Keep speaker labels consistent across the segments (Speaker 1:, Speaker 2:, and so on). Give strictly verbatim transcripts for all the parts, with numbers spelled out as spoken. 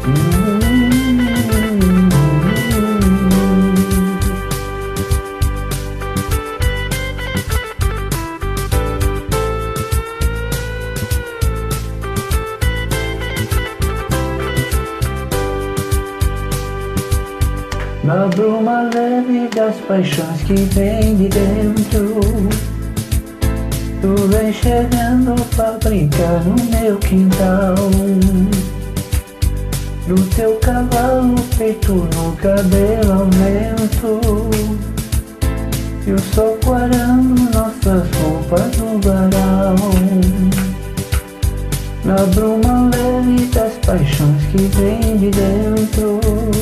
Speaker 1: Na bruma leve das paixões que vem de dentro, tu vem chegando pra brincar no meu quintal. No teu cavalo, peito no cabelo ao vento, e o sol quarando nossas roupas no varal. Na bruma leve das paixões que vem de dentro,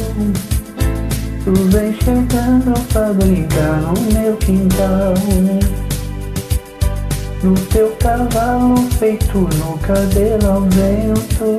Speaker 1: tu vem chegando pra brincar no meu quintal. No teu cavalo, peito no cabelo ao vento,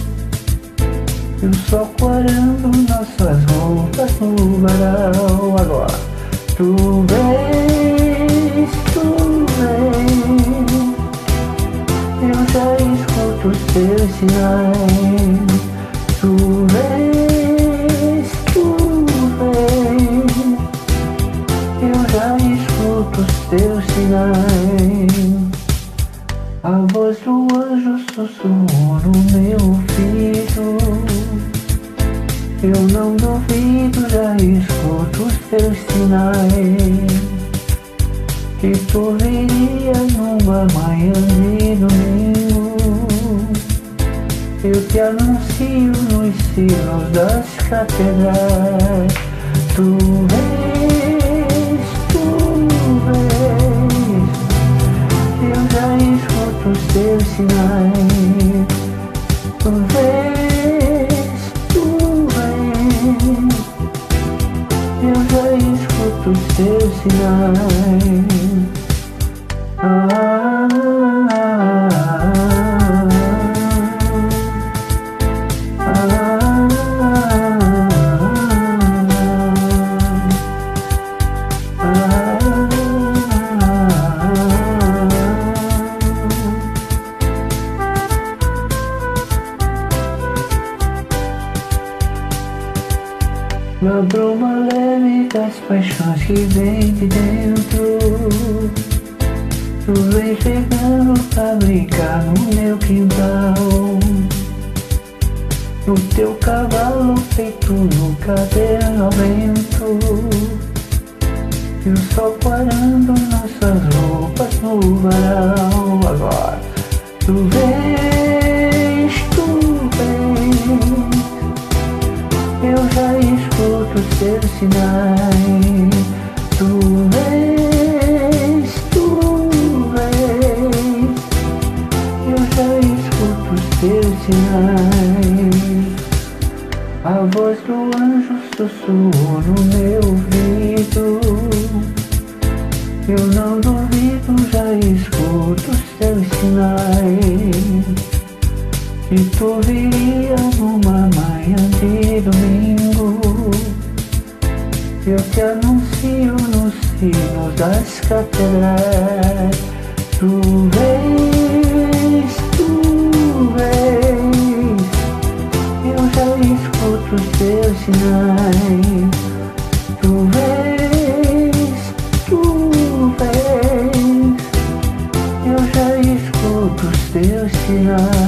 Speaker 1: e o sol quarando nossas roupas no varal. Agora tu vens, tu vens, eu já escuto os teus sinais. Tu vens, tu vens, eu já escuto os teus sinais. A voz do anjo sussurrou no meu ouvido, eu não duvido, já escuto os teus sinais, que tu virias numa manhã de domingo. Eu te anuncio nos sinos das catedrais. Tu vens, tu vens, eu já escuto os teus sinais. Tu vens, tu vens, eu já escuto os teus sinais. Ah, ah, na bruma leve das paixões que vem de dentro, tu vem chegando pra brincar no meu quintal. No teu cavalo, peito no cabelo ao vento, e o sol quarando nossas roupas no varal. Agora tu vens, tu vens, eu já escuto os teus sinais. Tu vens, tu vens, eu já escuto os teus sinais. A voz do anjo sussurrou no meu ouvido, eu não duvido, já escuto os teus sinais, que tu virias numa manhã de domingo. Eu te anuncio nos sinos das catedrais. Tu vens, tu vens, eu já escuto os teus sinais. Tu vens, tu vens, eu já escuto os teus sinais.